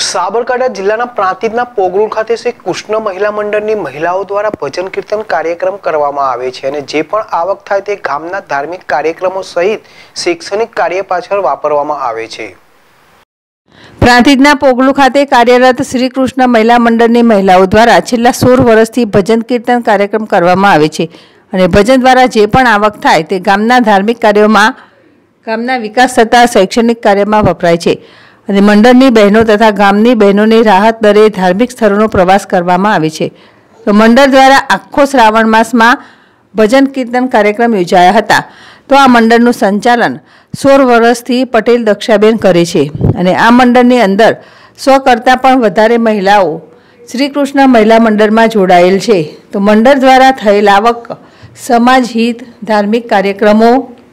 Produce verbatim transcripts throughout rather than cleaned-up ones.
સાબરકાંઠા જિલ્લાના પ્રાંતિજના પોગલું ખાતે શ્રી કૃષ્ણ મહિલા મંડળની મહિલાઓ દ્વારા ભજન કીર્તન કાર્યક્રમ કરવામાં આવે છે અને જે પણ આવક થાય તે ગામના ધાર્મિક કાર્યક્રમો સહિત શૈક્ષણિક કાર્ય પાછળ વાપરવામાં આવે છે। પ્રાંતિજના પોગલું ખાતે કાર્યરત શ્રી કૃષ્ણ મહિલા મંડળની મહિલાઓ દ્વારા છેલ્લા સોળ વર્ષથી ભજન કીર્તન કાર્યક્રમ કરવામાં આવે છે અને ભજન દ્વારા જે પણ આવક થાય તે ગામના ધાર્મિક કાર્યોમાં ગામના વિકાસ તથા શૈક્ષણિક કાર્યમાં વપરાય છે અને મંડળની બહેનો તથા ગામની બહેનોની રાહત દરે ધાર્મિક સ્થળોનો પ્રવાસ કરવામાં આવે છે। તો મંડળ દ્વારા આખો શ્રાવણ માસમાં ભજન કીર્તન કાર્યક્રમ યોજાયા હતા। તો આ મંડળનું સંચાલન સોળ વર્ષથી પટેલ દક્ષાબેન કરે છે અને આ મંડળની અંદર સો કરતાં પણ વધારે મહિલાઓ શ્રી કૃષ્ણ મહિલા મંડળમાં જોડાયેલ છે। તો મંડળ દ્વારા થયેલ આવક સમાજ હિત, ધાર્મિક કાર્યક્રમો,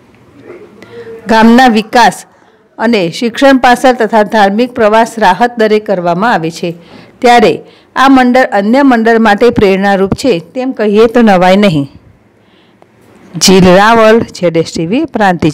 ગામના વિકાસ અને શિક્ષણ પાછળ તથા ધાર્મિક પ્રવાસ રાહત દરે કરવામાં આવે છે। ત્યારે આ મંડળ અન્ય મંડળ માટે પ્રેરણારૂપ છે તેમ કહીએ તો નવાય નહીં। જીલ રાવલ, જેડેશ ટીવી, પ્રાંતિજ।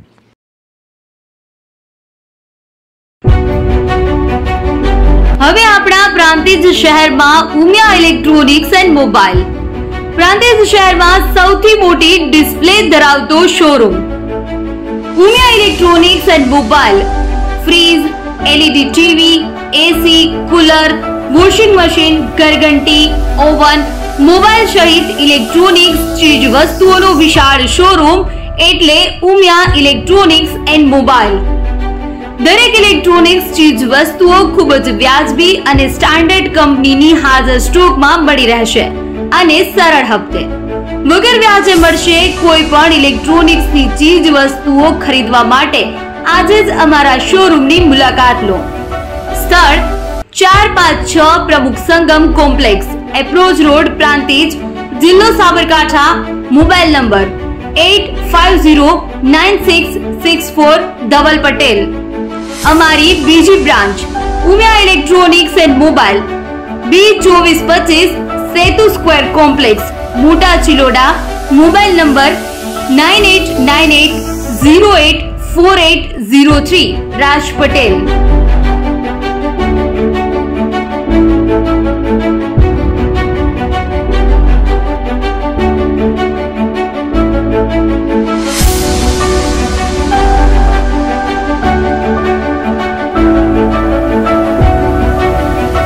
હવે આપણા પ્રાંતિજ શહેરમાં Umiya electronics and mobile Prantij શહેરમાં સૌથી મોટી ડિસ્પ્લે ધરાવતો showroom Umiya electronics and mobile fridge, LED TV, AC, cooler, washing machine, ઘરઘંટી, ઓવન, મોબાઈલ સહિત ઇલેક્ટ્રોનિક્સ ચીજ વસ્તુઓનો વિશાળ શોરૂમ એટલે ઉમિયા ઇલેક્ટ્રોનિક્સ એન્ડ મોબાઈલ। દરેક ઇલેક્ટ્રોનિક્સ ચીજ વસ્તુઓ ખૂબ જ વ્યાજબી અને સ્ટાન્ડર્ડ કંપનીની હાજર સ્ટોકમાં મળી રહેશે અને સરળ હપ્તે વગર વ્યાજે મળશે। કોઈ પણ ઇલેક્ટ્રોનિક્સની ચીજ વસ્તુઓ ખરીદવા માટે આજે જ અમારા શોરૂમની મુલાકાત લો। સ્થળ ચાર પાંચ છ Pramukh Sangam complex, approach road, Prantij, જિલ્લો Sabarkantha. Mobile number eight five zero nine six six four Dhaval Patel. અમારી બીજી branch Umiya electronics and mobile B ચોવીસ પચીસ Setu square complex, Mota Chiloda. Mobile number nine eight nine eight zero eight four eight zero three, Raj Patel.